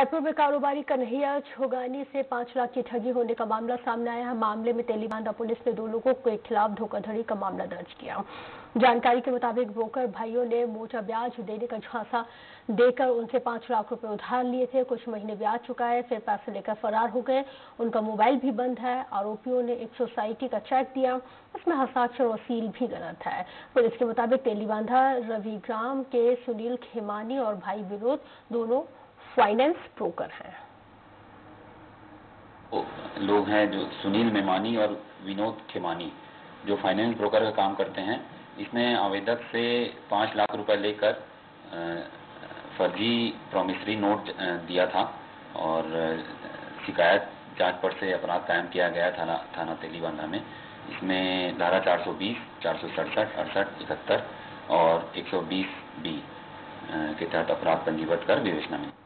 रायपुर में कारोबारी कन्हैया छोगानी से 5 लाख की ठगी होने का मामला सामने आया है। मामले में तेलीबांधा पुलिस ने 2 लोगों के खिलाफ धोखाधड़ी का मामला दर्ज किया। जानकारी के मुताबिक ब्रोकर भाइयों ने मोटा ब्याज देने का झांसा देकर उनसे 5 लाख रुपए उधार लिए थे। कुछ महीने ब्याज चुकाए, फिर पैसे लेकर फरार हो गए। उनका मोबाइल भी बंद है। आरोपियों ने एक सोसाइटी का चेक दिया, इसमें हस्ताक्षर और सील भी गलत है। पुलिस के मुताबिक तेलीबांधा रविग्राम के सुनील खेमानी और भाई विनोद दोनों फाइनेंस ब्रोकर हैं। लोग हैं जो सुनील मेमानी और विनोद खेमानी जो फाइनेंस ब्रोकर का काम करते हैं। इसने आवेदक से 5 लाख रुपए लेकर फर्जी प्रॉमिसरी नोट दिया था और शिकायत जांच पर से अपराध कायम किया गया थाना तेलीबांधा में। इसमें धारा 420, 467, 68, 71 और 120B के तहत अपराध पंजीबद्ध कर विवेचना में